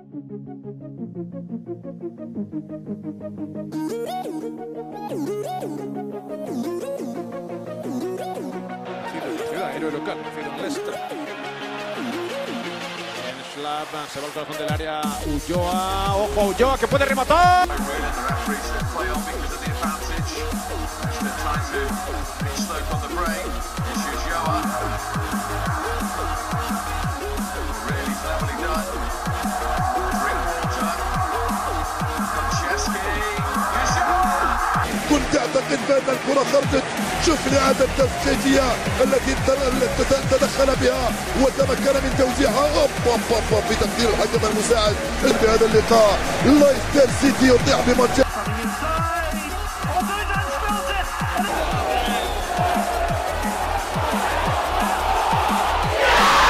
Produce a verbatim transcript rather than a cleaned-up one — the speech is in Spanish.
Ciudad, héroe local, nacido en Leicester. En Slab, se va al corazón del área. Ulloa, ojo, Ulloa que puede rematar. كنت اعتقد بان الكره خرجت. شوف الاعاده التوقيفيه التي تدخل بها وتمكن من توزيعها بتقدير الحكم المساعد. في هذا اللقاء لايستر سيتي يطيح بمانشستر.